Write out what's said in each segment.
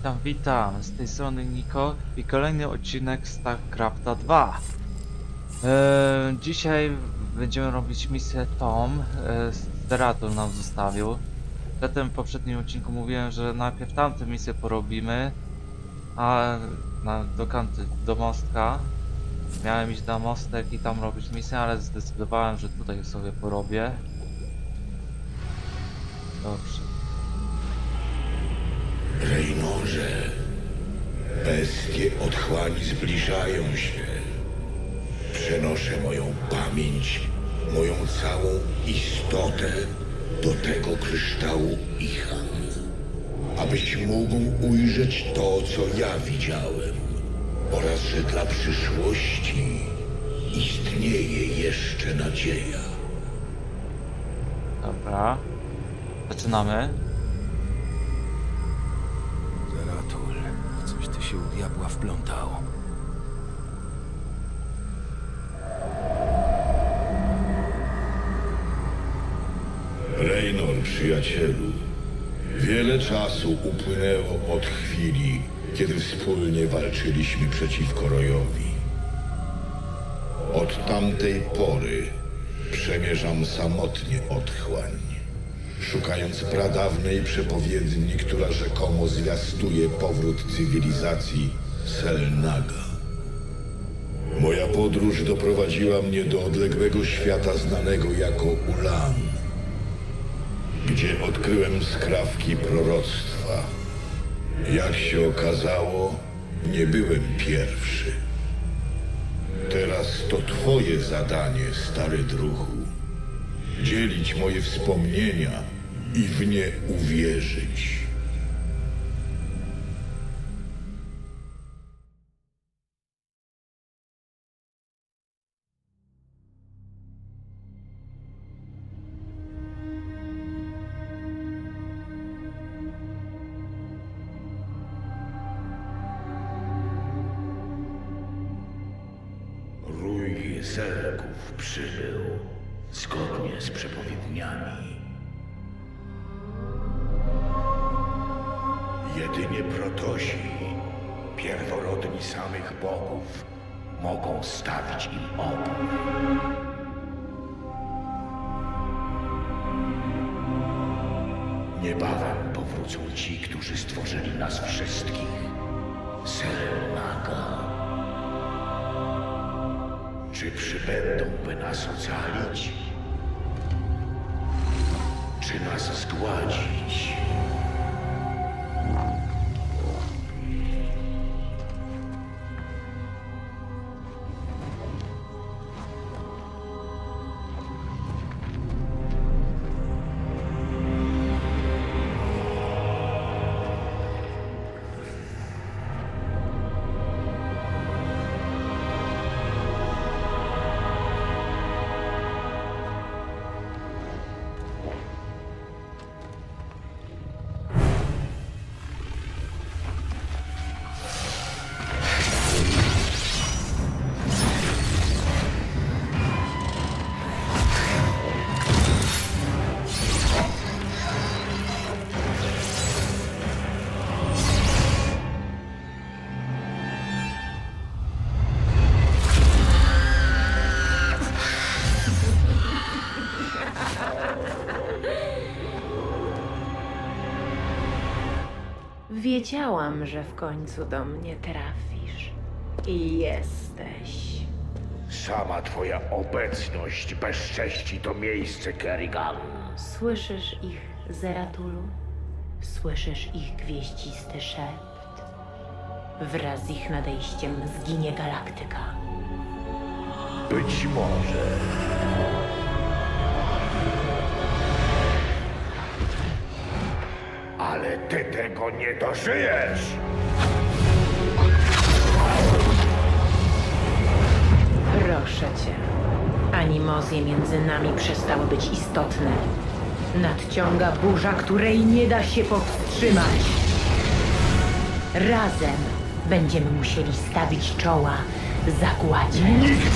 Witam, z tej strony Niko i kolejny odcinek StarCrafta 2. Dzisiaj będziemy robić misję Tom. Zeratul nam zostawił. Zatem w poprzednim odcinku mówiłem, że najpierw tamtą misję porobimy, a do mostka. Miałem iść na mostek i tam robić misję, ale zdecydowałem, że tutaj sobie porobię. Dobrze. Reynorze, bestie otchłani zbliżają się. Przenoszę moją pamięć, moją całą istotę do tego kryształu Ichan, abyś mógł ujrzeć to, co ja widziałem, oraz że dla przyszłości istnieje jeszcze nadzieja. Dobra. Zaczynamy. Zeratul, coś ty się u diabła wplątał. Reynor, przyjacielu, wiele czasu upłynęło od chwili, kiedy wspólnie walczyliśmy przeciwko Rojowi. Od tamtej pory przemierzam samotnie otchłań, szukając pradawnej przepowiedni, która rzekomo zwiastuje powrót cywilizacji Selnaga. Moja podróż doprowadziła mnie do odległego świata znanego jako Ulan, gdzie odkryłem skrawki proroctwa. Jak się okazało, nie byłem pierwszy. Teraz to twoje zadanie, stary druhu. Dzielić moje wspomnienia i w nie uwierzyć. Rój zergów przybył, zgodnie z przepowiedniami. Jedynie protosi, pierworodni samych bogów, mogą stawić im opór. Niebawem powrócą ci, którzy stworzyli nas wszystkich. Selnaga. Czy przybędą, by nas ocalić? Czy nas zgładzić? Wiedziałam, że w końcu do mnie trafisz. I jesteś. Sama twoja obecność bezcześci to miejsce, Kerrigan. Słyszysz ich, Zeratulu? Słyszysz ich gwieździsty szept? Wraz z ich nadejściem zginie galaktyka. Być może. Ale ty tego nie dożyjesz! Proszę cię. Animozje między nami przestały być istotne. Nadciąga burza, której nie da się powstrzymać. Razem będziemy musieli stawić czoła zagładzie. Nigdy!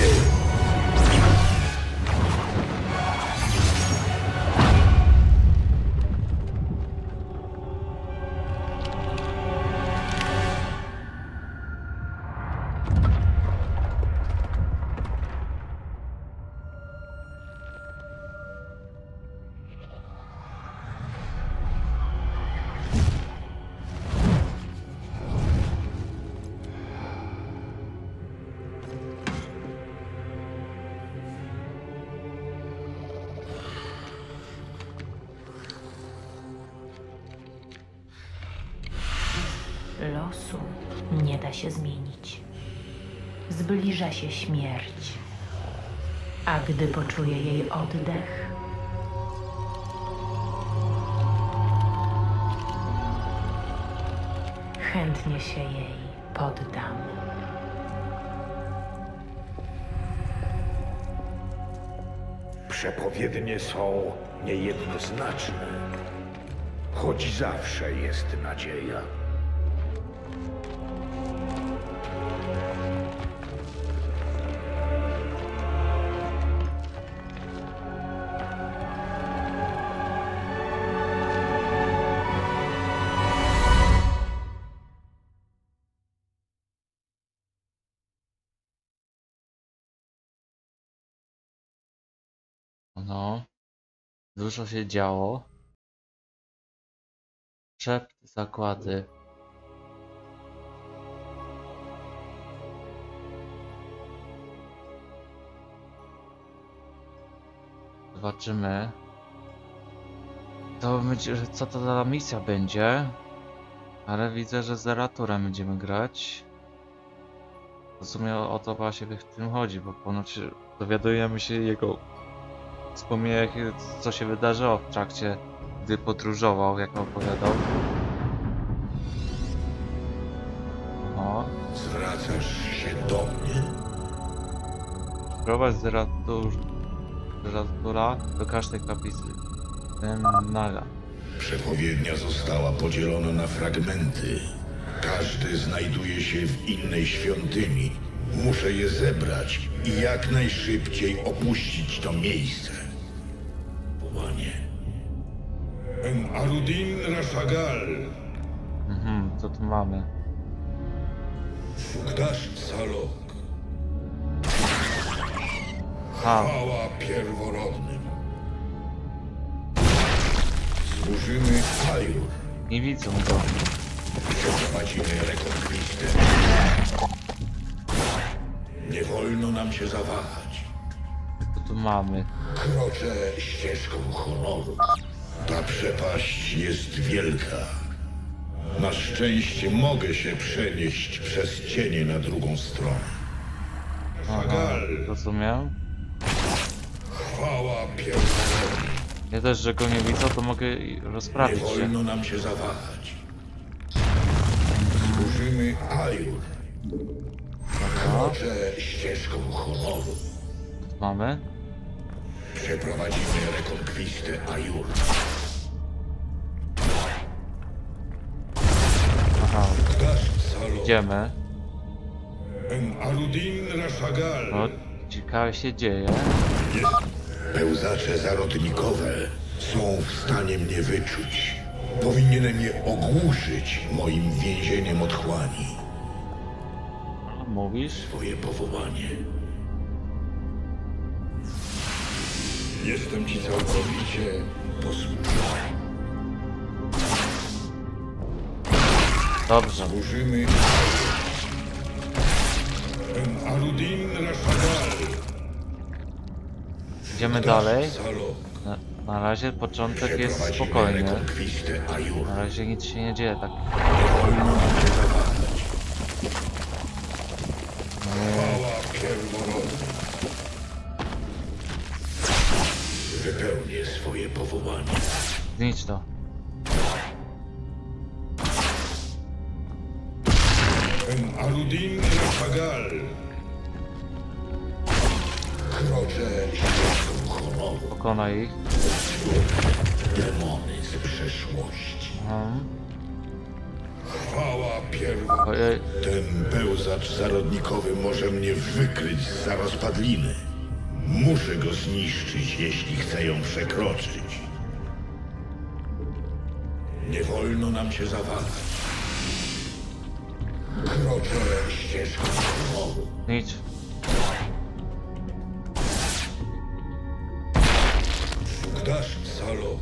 Losu nie da się zmienić. Zbliża się śmierć. A gdy poczuję jej oddech, chętnie się jej poddam. Przepowiednie są niejednoznaczne, choć zawsze jest nadzieja. No, dużo się działo. Szept, zakłady. Zobaczymy. Co to za misja będzie. Ale widzę, że z Zeraturem będziemy grać. W sumie o to właśnie w tym chodzi, bo ponoć dowiadujemy się jego wspomnieniach, co się wydarzyło w trakcie, gdy podróżował, jak opowiadał. O, Zwracasz się do mnie? prowadź Zeratura do każdej kaplicy Naga. Przepowiednia została podzielona na fragmenty. Każdy znajduje się w innej świątyni. Muszę je zebrać i jak najszybciej opuścić to miejsce. Panie. Arudin Rashagal. Co tu mamy? Sukdash Salok. A, Chwała pierworodnym. Służymy Ajur. nie widzą go. Przeprowadzimy rekonkwistę. Nie wolno nam się zawahać. Co tu mamy? Kroczę ścieżką honoru. Ta przepaść jest wielka. Na szczęście mogę się przenieść przez cienie na drugą stronę. Aha, rozumiem. Chwała pierworodnym. Ja też, że go nie widzą, to mogę Nie rozprawić się. wolno nam się zawahać. Służymy Ajur. Kroczę ścieżką honoru. Co tu mamy? Przeprowadzimy rekonkwistę Ajur. Aha, Dasz Salo. idziemy. Arudin Rashagal. No, ciekawe się dzieje. Pełzacze zarodnikowe są w stanie mnie wyczuć. Powinienem je ogłuszyć moim więzieniem otchłani. Mówisz? Twoje powołanie. Jestem ci całkowicie posłuszny. Dobrze. Służymy Arudin Rashagal. Idziemy dalej. Salo. Na razie początek jest Przeprowadzimy spokojny. rekonkwistę Ajur. Na razie nic się nie dzieje tak. Wolno nam się zawahać. Chwała pierworodna. Wypełnię swoje powołanie. Znicz to. Arudin Rashagal. Kroczę ścieżką honoru. Pokonaj ich. Demony z przeszłości. Ojej. Chwała pierworodna. Ten pełzacz zarodnikowy może mnie wykryć zza rozpadliny. Muszę go zniszczyć, jeśli chcę ją przekroczyć. Nie wolno nam się zawahać. Kroczę ścieżką honoru. Znicz. Sukdash Salok.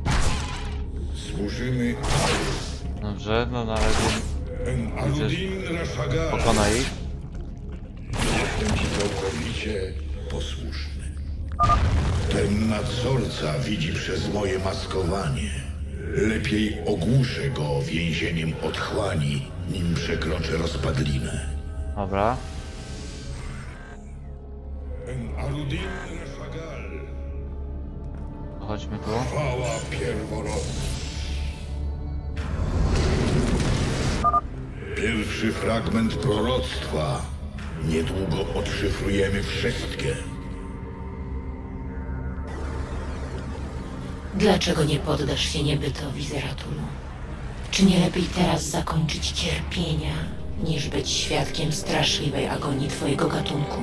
Służymy Ajur. Dobrze, no na razie Arudin Rashagal. pokonaj ich. Jestem ci całkowicie posłuszny. Ten nadzorca widzi przez moje maskowanie. Lepiej ogłuszę go więzieniem otchłani, nim przekroczę rozpadlinę. Dobra. Arudin Rashagal, Chodźmy tu. chwała pierworodna. Pierwszy fragment proroctwa. Niedługo odszyfrujemy wszystkie. Dlaczego nie poddasz się niebytowi, Zeratulu? Czy nie lepiej teraz zakończyć cierpienia, niż być świadkiem straszliwej agonii twojego gatunku?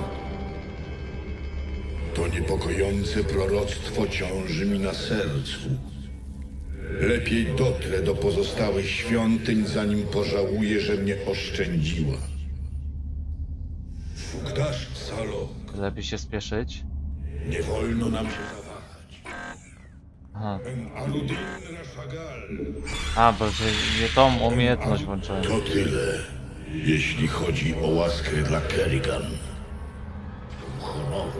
To niepokojące proroctwo ciąży mi na sercu. Lepiej dotrę do pozostałych świątyń, zanim pożałuję, że mnie oszczędziła. Fugdasz Salok, Lepiej się spieszyć. nie wolno nam się zawahać. Aha. Arudin Rashagal. A, bo że nie tą umiejętność włączyłem. To tyle, jeśli chodzi o łaskę dla Kerrigan. Honoru.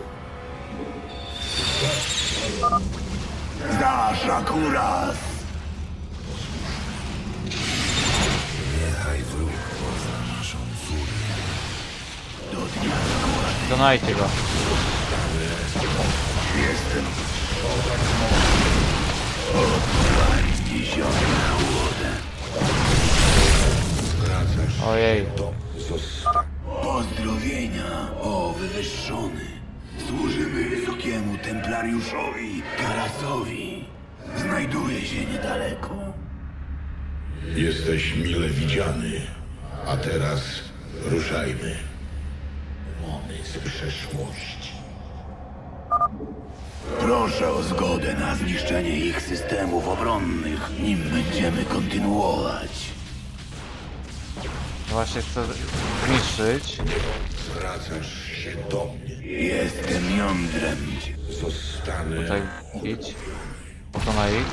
Znasz akurat! Niechaj wróg pozna naszą furię. Dokonajcie go. Jestem Wracasz Ojej. do zostań. Pozdrowienia, o wywyższony. Służymy wysokiemu templariuszowi Karasowi. Znajduje się niedaleko. Jesteś mile widziany. A teraz ruszajmy. Mamy z przeszłości. Proszę o zgodę na zniszczenie ich systemów obronnych, nim będziemy kontynuować. Właśnie chcę zniszczyć. Zwracasz się do mnie. Jestem jądrem. Zostanę. Tutaj idź. Pokonaj ich.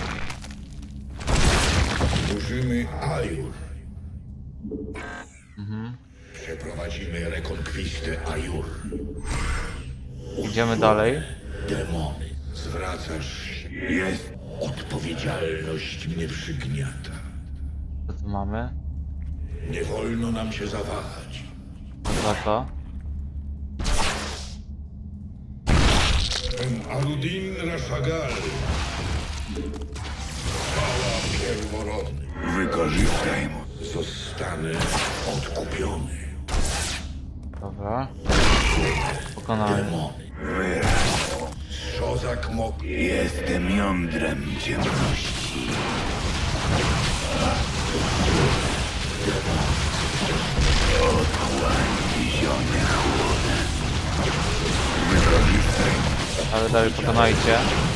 Służymy Ajur. Mhm. Przeprowadzimy rekonkwistę Ajur. Idziemy dalej. Demony. Zwracasz się. Jest. Odpowiedzialność mnie przygniata. Co tu mamy? Nie wolno nam się zawahać. Za to. Arudin Rashagal. Chwała pierworodny. Wykorzystaj mu. Zostanę odkupiony. Dobra. Pokonany. Demony. Wyraz. Szozak mok. Jestem jądrem ciemności. Otchłań wizionia chłodem. Wykorzystaj mu. Ale dalej pokonajcie.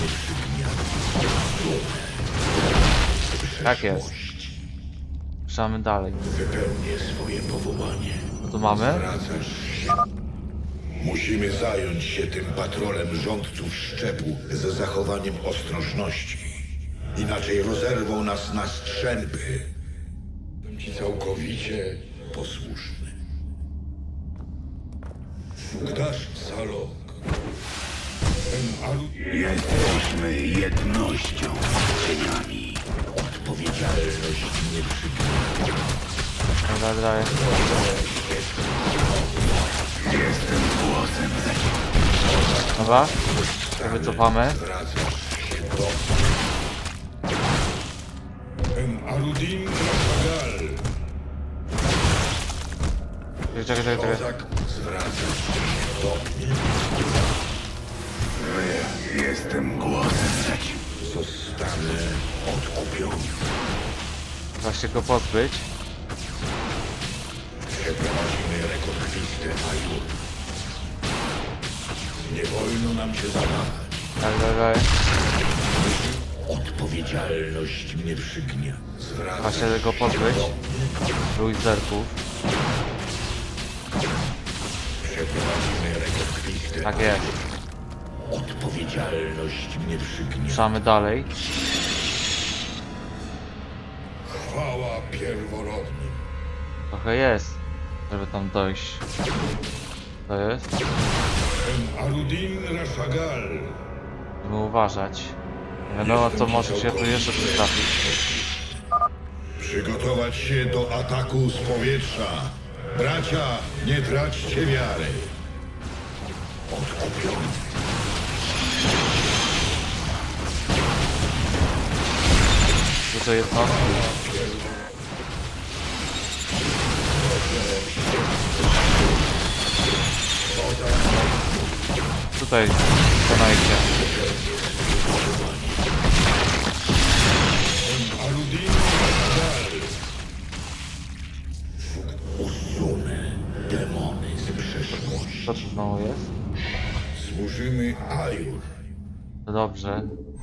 Tak jest. Ruszamy dalej. Wypełnię swoje powołanie. Co tu mamy? Wracasz się. Musimy zająć się tym patrolem rządców szczepu z zachowaniem ostrożności. Inaczej rozerwą nas na strzępy. Jestem ci całkowicie posłuszny. Fugdasz Salok. Jesteśmy jednością z cieniami. Odpowiedzialność nie przygniata. Dobra, dalej. Jestem głosem za Dobra. To wycofamy. Wracasz się do Arudin Rashagal. Czekaj. Kozak, zwracasz się do mnie. Jestem głosem za ci. Zostanę odkupiony. Trzeba się go pozbyć. Przeprowadzimy rekonkwistę Ajur. Nie wolno nam się zawahać. Dalej. Odpowiedzialność mnie przygnia. Zwracasz Właśnie go pozbyć. Rój zerków. Przeprowadzimy rekonkwistę Tak jest. Odpowiedzialność mnie przygnia. Ruszamy dalej. Chwała pierworodnym. Trochę jest, żeby tam dojść. To jest. Arudin Rashagal. Musimy uważać. Wiadomo co może się tu jeszcze przytrafić. Przygotować się do ataku z powietrza. Bracia, nie traćcie wiary. Odkupiony. Dużo jednostki. Tutaj stanajcie. Aludin usunę demony z przeszłości. Co tu znowu jest? Służymy Ajur. To dobrze.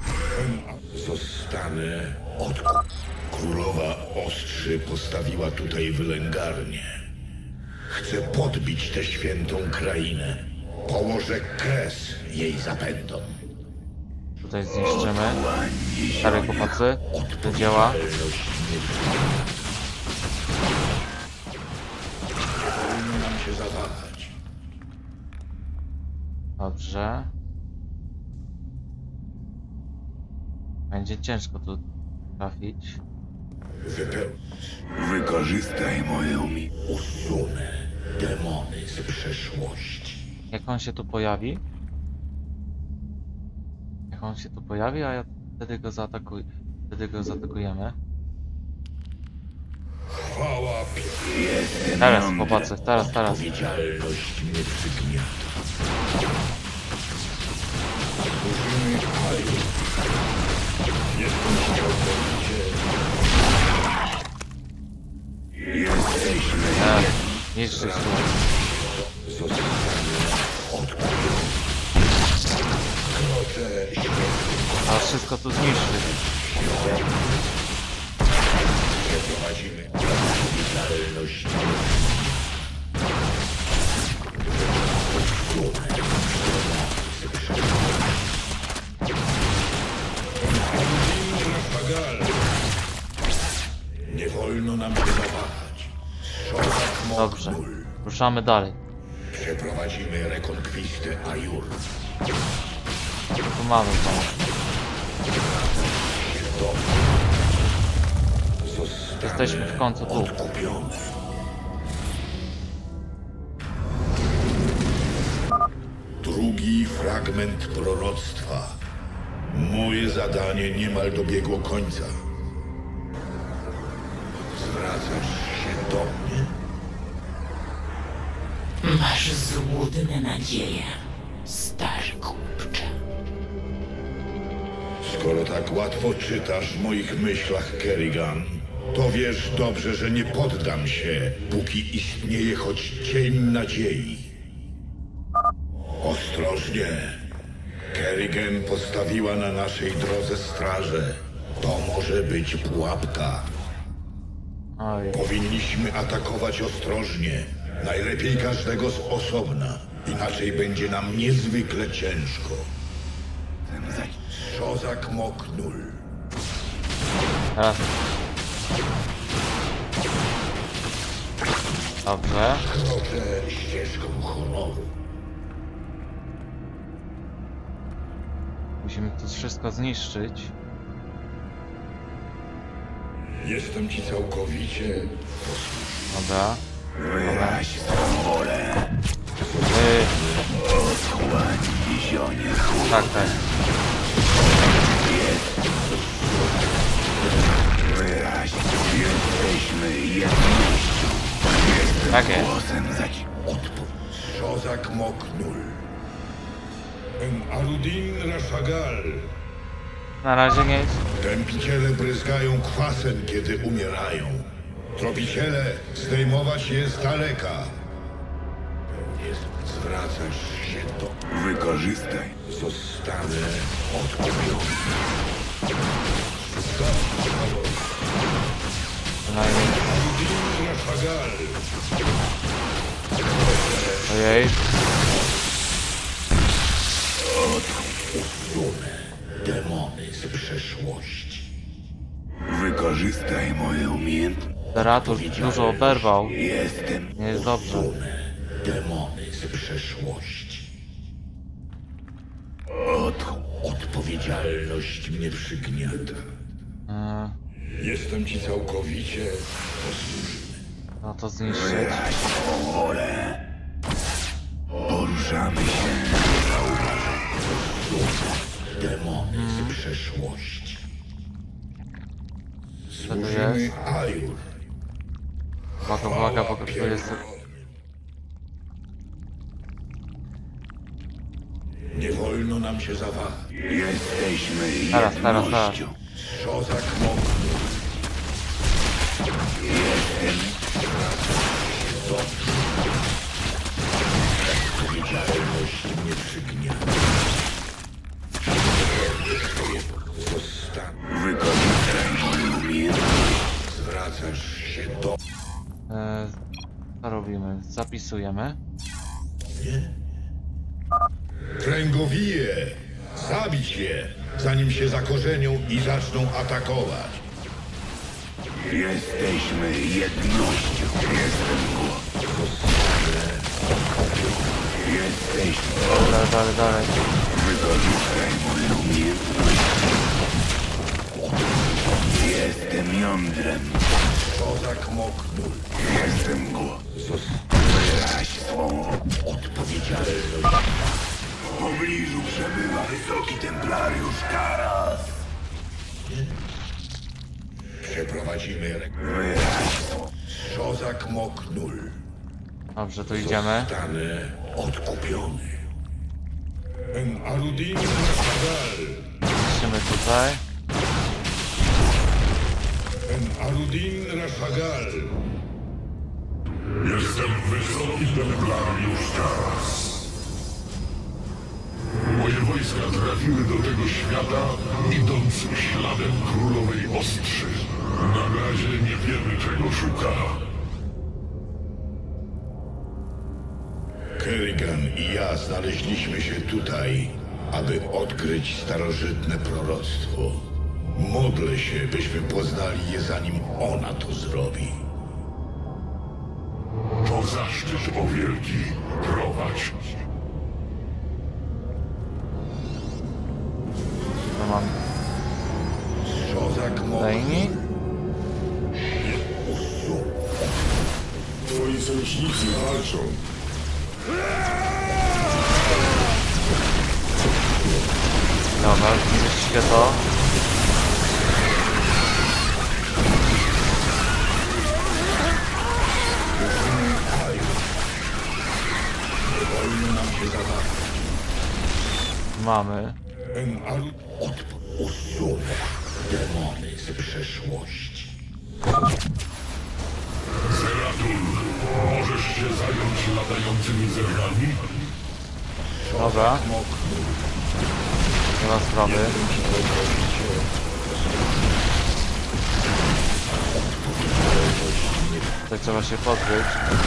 Zostanę odkup. Królowa Ostrzy postawiła tutaj wylęgarnię. Chcę podbić tę świętą krainę. Położę kres jej zapędom. Tutaj zniszczymy. Stare chłopacy. Do dzieła. Powinno nam się zawahać. Dobrze. Będzie ciężko tu trafić. Wykorzystaj moją mi. Usunę demony z przeszłości. Jak on się tu pojawi? Jak on się tu pojawi, a ja wtedy go zaatakuję. Wtedy go zaatakujemy. Chwała Teraz chłopacy, teraz. odpowiedzialność mnie przygniata. Służymy Ajur. Jestem całkowicie. Jesteśmy Niszczyć tu. zostanę odkupiony. Kroczę A wszystko tu zniszczyć. przeprowadzimy odpowiedzialność. Nie wolno nam się zawahać. Szozak Dobrze. Moknul. Ruszamy dalej. Przeprowadzimy rekonkwistę Ajur. Tu mamy to. Zostanę Jesteśmy w końcu tu. odkupiony. Drugi fragment proroctwa. Moje zadanie niemal dobiegło końca. Zwracasz się do mnie? Masz złudne nadzieje, stary głupcze. Skoro tak łatwo czytasz w moich myślach, Kerrigan, to wiesz dobrze, że nie poddam się, póki istnieje choć cień nadziei. Ostrożnie. Kerrigan postawiła na naszej drodze straże. To może być pułapka. Oj. Powinniśmy atakować ostrożnie. Najlepiej każdego z osobna. Inaczej będzie nam niezwykle ciężko. Szozak Moknul. Teraz. Dobrze. Kroczę ścieżką honoru. Musimy to wszystko zniszczyć. Jestem ci całkowicie Dobra. Wyraź swą wolę. Otchłań i zionie Tak. wyraź. Jesteśmy jednością. Tak jest. Głosem zaci... Szozak Moknul. Aludin Rashagal. Na razie nie jest. Tępiciele bryzgają kwasem, kiedy umierają. Tropiciele zdejmować je z daleka. Zwracasz się do... Wykorzystaj. Zostanę odkupiony. Przynajmniej. Aludin Rashagal. Ojej. Usunę demony z przeszłości. Wykorzystaj moją umiejętność. Zeratul dużo oberwał. Jestem. Nie jest dobrze. Usunę demony z przeszłości. Odpowiedzialność mnie przygniata. Jestem ci całkowicie posłuszny. No to zniszczyć. Wyraź swą wolę. Poruszamy się. Demony z przeszłości. Co to Służymy jest? Ajur. Uwaga, bo tu jest... Nie wolno nam się zawahać. Jesteśmy Teraz. jednością. Szozak mokry. Odpowiedzialność mnie przygniata. Zostanę. Wykorzystaj moją umiejętność. Zwracasz się do Co robimy? Zapisujemy. mnie? Kręgowije! Zabić je, zanim się zakorzenią i zaczną atakować. Jesteśmy jednością. Jestem głos. Jesteśmy. Dalej. Wykorzystaj moją umiejętność. Jestem jądrem. Szozak moknul. Jestem głos. Wyraź swą Odpowiedzialność. W pobliżu przebywa wysoki templariusz Karas. Przeprowadzimy Wyraź swą. Szozak moknul. Dobrze, tu idziemy. Zostanę odkupiony. En Arudin Rashagal. Idziemy tutaj. En Arudin Rashagal. Jestem wysoki templariusz Karas. Moje wojska trafiły do tego świata, idąc śladem królowej ostrzy. Na razie nie wiemy, czego szuka. Kerrigan i ja znaleźliśmy się tutaj, aby odkryć starożytne proroctwo. Modlę się, byśmy poznali je, zanim ona to zrobi. To zaszczyt, o wielki, prowadź. To mam Szozak Dajni. Twoi sojusznicy walczą. Dobra, zniszczcie to. Wolno nam się zawahać. Mamy. En Arud... Usunę demony z przeszłości. Zeratul, możesz się zająć latającymi zergami? Dobra, nie ma sprawy. Tutaj trzeba się pozbyć.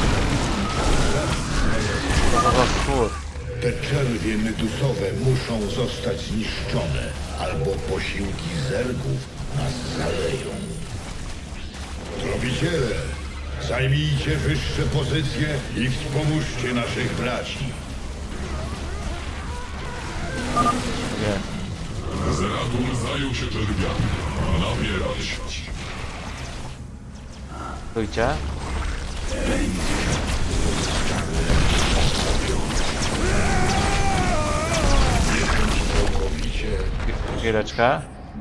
Co to za stwór? Te czerwie medusowe muszą zostać zniszczone, albo posiłki zergów nas zaleją. Tropiciele, zajmijcie wyższe pozycje i wspomóżcie naszych braci. Nie. Zeratul zajął się czerwiami. Nabierać. Stójcie. Całkowicie Chwileczkę.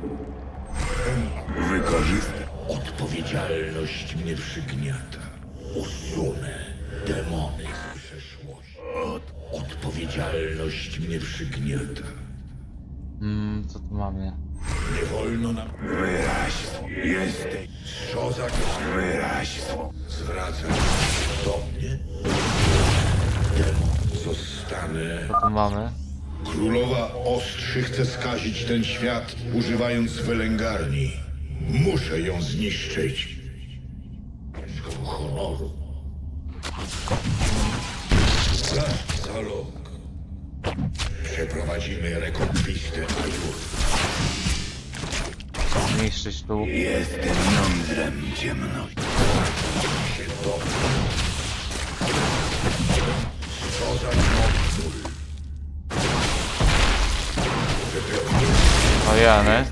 Wykorzystaj. odpowiedzialność mnie przygniata. Usunę demony z przeszłości. Odpowiedzialność mnie przygniata. Co tu mamy? Nie wolno nam... Wyraź swą. Jesteś. Szozak Wyraź swą. zwraca się do mnie. Demon, zostanę... Co tu mamy? Królowa Ostrzy chce skazić ten świat, używając wylęgarni. Muszę ją zniszczyć. Z honoru. Zalog. Przeprowadzimy rekonkwistę Ajur. Zniszczyć tu. Jestem jądrem ciemności. Się do mnie. Co za nocnul. O jany.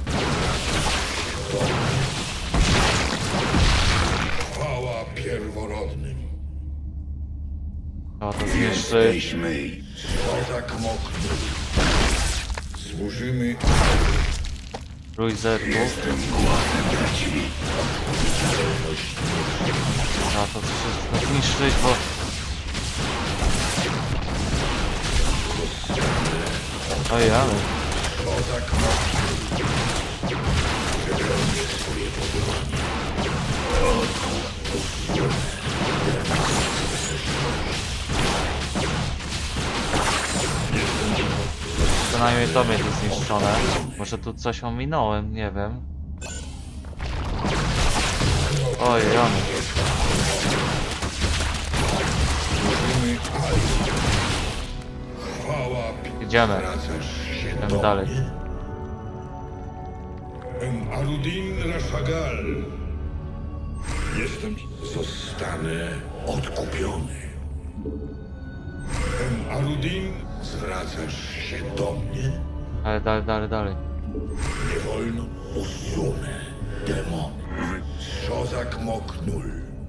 Chwała pierworodnym. Trzeba to zniszczyć. Jesteśmy Kozak mokry. Służymy Trójzerków. braćmi. Trzeba to wszystko zniszczyć, bo... O jany. kozak mokry. Wypełnię swoje powołanie. Przynajmniej to będzie zniszczone. Może tu coś ominąłem, nie wiem. Oj, jany. Służymy Ali. Chwała Idziemy. Wracasz się Idziemy do dalej. mnie? Arudin Rashagal. Jestem... Zostanę odkupiony. Arudin, zwracasz się do mnie? Ale dalej. Nie wolno. Usunę demony. Szozak Moknul.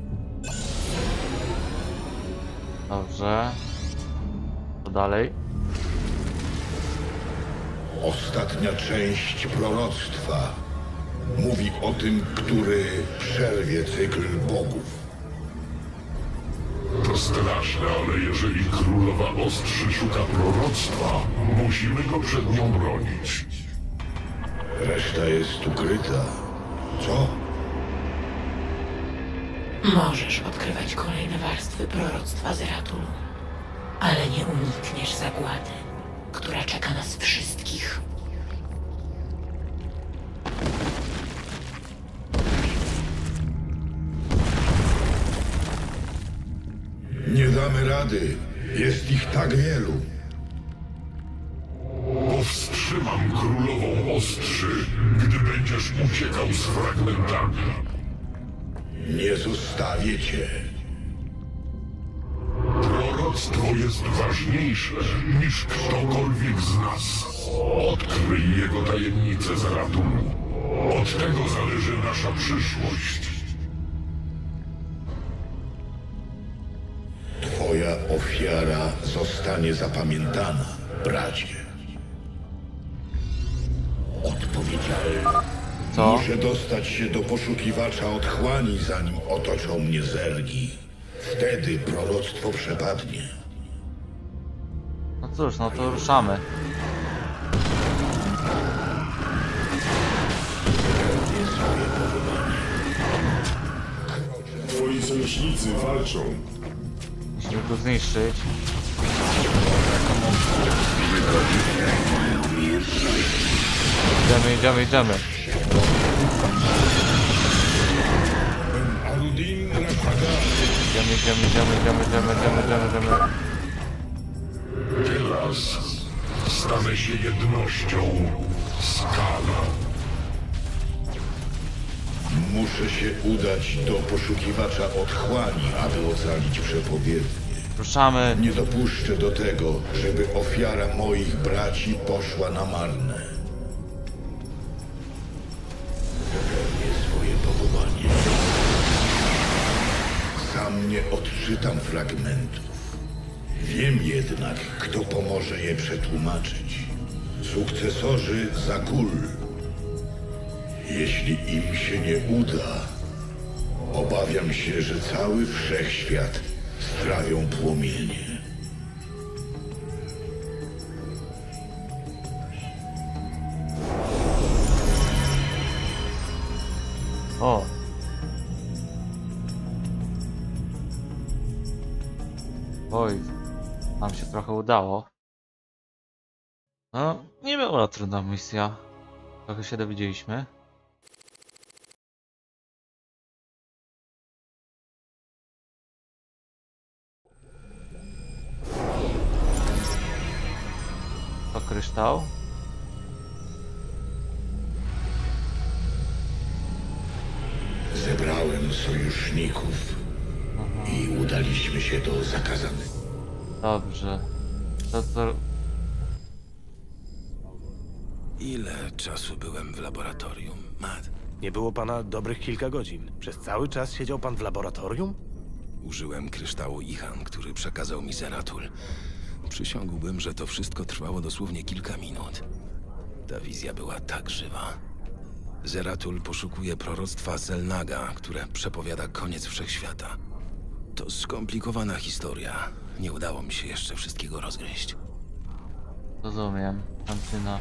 Dobrze. To dalej. Ostatnia część proroctwa mówi o tym, który przerwie cykl bogów. To straszne, ale jeżeli królowa ostrzy szuka proroctwa, musimy go przed nią bronić. Reszta jest ukryta. Co? Możesz odkrywać kolejne warstwy proroctwa Zeratulu, ale nie unikniesz zagłady, która czeka nas wszystkich. Nie damy rady. Jest ich tak wielu. Powstrzymam królową ostrzy, gdy będziesz uciekał z fragmentami. Nie zostawię cię. Proroctwo jest ważniejsze niż ktokolwiek z nas. Odkryj jego tajemnicę Zaratulu. Od tego zależy nasza przyszłość. Twoja ofiara zostanie zapamiętana, bracie. Odpowiedzialny. Co? Muszę dostać się do poszukiwacza otchłani, zanim otoczą mnie zergi. Wtedy proroctwo przepadnie. No cóż, no to ruszamy. Twoi sojusznicy walczą. Musimy tu zniszczyć. Idziemy. Arudin Rashagal. Idziemy. Teraz stanę się jednością skala. Muszę się udać do poszukiwacza otchłani, aby ocalić przepowiednie. Ruszamy. Nie dopuszczę do tego, żeby ofiara moich braci poszła na marne. Wypełnię swoje powołanie. Sam nie odczytam fragmentów. Wiem jednak, kto pomoże je przetłumaczyć. Sukcesorzy Zagul. Jeśli im się nie uda, obawiam się, że cały wszechświat strawią płomienie. O. Oj, nam się trochę udało. No, nie była trudna misja. Trochę się dowiedzieliśmy. To kryształ. Zebrałem sojuszników i udaliśmy się do zakazanych. Dobrze. To co... Ile czasu byłem w laboratorium, Matt? Nie było pana dobrych kilka godzin. Przez cały czas siedział pan w laboratorium? Użyłem kryształu Ihan, który przekazał mi Zeratul. Przysiągłbym, że to wszystko trwało dosłownie kilka minut. Ta wizja była tak żywa. Zeratul poszukuje proroctwa Selnaga, które przepowiada koniec wszechświata. To skomplikowana historia. Nie udało mi się jeszcze wszystkiego rozgryźć. Rozumiem. Kantyna.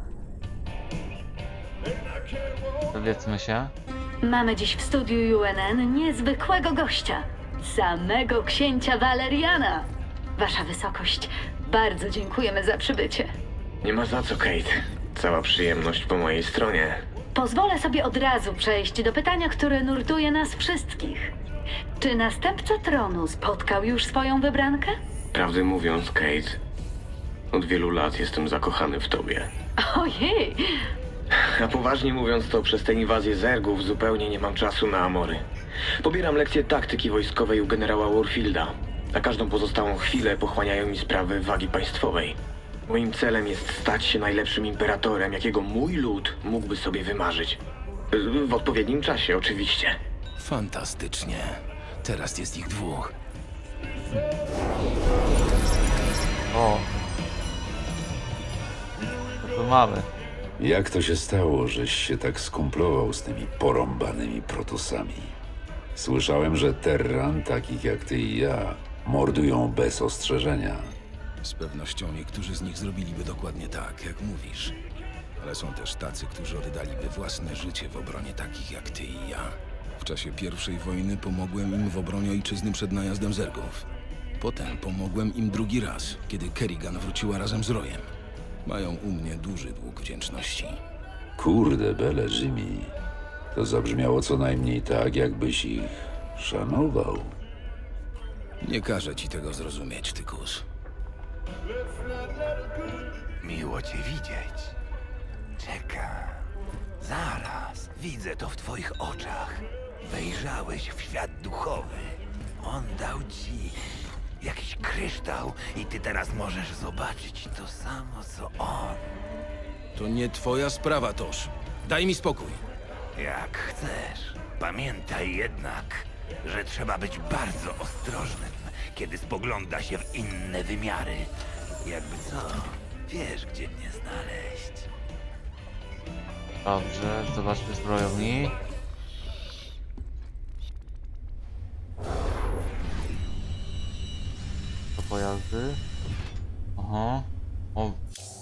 Powiedzmy się. Mamy dziś w studiu UNN niezwykłego gościa. Samego księcia Valeriana. Wasza wysokość, bardzo dziękujemy za przybycie. Nie ma za co, Kate. Cała przyjemność po mojej stronie. Pozwolę sobie od razu przejść do pytania, które nurtuje nas wszystkich. Czy następca tronu spotkał już swoją wybrankę? Prawdę mówiąc, Kate, od wielu lat jestem zakochany w tobie. Ojej! A poważnie mówiąc, to przez tę inwazję zergów zupełnie nie mam czasu na amory. Pobieram lekcje taktyki wojskowej u generała Warfielda. Na każdą pozostałą chwilę pochłaniają mi sprawy wagi państwowej. Moim celem jest stać się najlepszym imperatorem, jakiego mój lud mógłby sobie wymarzyć. W odpowiednim czasie, oczywiście. Fantastycznie. Teraz jest ich dwóch. O. Co tu mamy? Jak to się stało, żeś się tak skumplował z tymi porąbanymi protosami? Słyszałem, że Terran, takich jak ty i ja, mordują bez ostrzeżenia. Z pewnością niektórzy z nich zrobiliby dokładnie tak, jak mówisz. Ale są też tacy, którzy oddaliby własne życie w obronie takich jak ty i ja. W czasie I wojny pomogłem im w obronie ojczyzny przed najazdem zergów. Potem pomogłem im drugi raz, kiedy Kerrigan wróciła razem z Royem. Mają u mnie duży dług wdzięczności. Kurde bele, Jimmy. To zabrzmiało co najmniej tak, jakbyś ich szanował. Nie każę ci tego zrozumieć, Tykus. Miło cię widzieć. Czekam. Zaraz. Widzę to w twoich oczach. Wejrzałeś w świat duchowy. On dał ci jakiś kryształ i ty teraz możesz zobaczyć to samo, co on. To nie twoja sprawa, Tosz. Daj mi spokój. Jak chcesz. Pamiętaj jednak, że trzeba być bardzo ostrożnym, kiedy spogląda się w inne wymiary. Jakby co, wiesz, gdzie mnie znaleźć. Dobrze, zobaczmy zbrojowni. To pojazdy. Aha. O.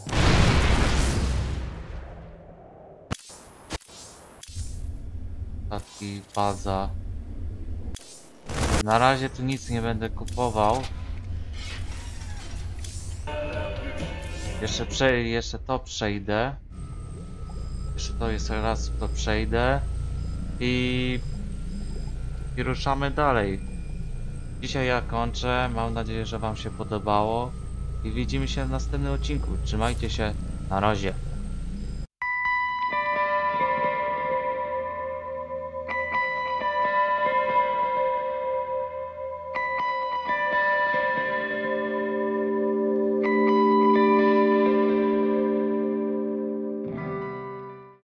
Statki, baza. Na razie tu nic nie będę kupował. Jeszcze to przejdę. Jeszcze to jest raz, to przejdę. I ruszamy dalej. Dzisiaj ja kończę. Mam nadzieję, że wam się podobało. I widzimy się w następnym odcinku. Trzymajcie się. Na razie.